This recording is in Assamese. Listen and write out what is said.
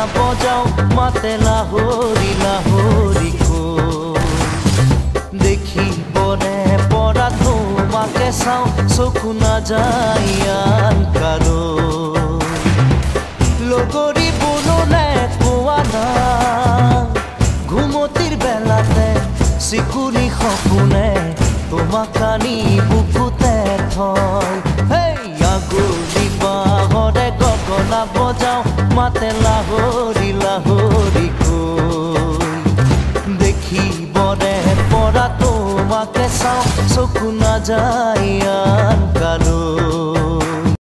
বজাও মাতে লাহৰি লাহৰি দেখিবনে পৰা তোমাকে চাওঁ চকু নাযায় আন কাৰো লগৰী বুলনে কোৱা না ঘুমতিৰ বেলাতে চিকুনি সপোনে তোমাক আনি বুকুতে থয় আগুলি বাহৰে গগনা বজাও মাতে লাহৰি লাহৰি দেখিবনে পৰা তোমাকে চাওঁ চকু নাযায় আন কাৰো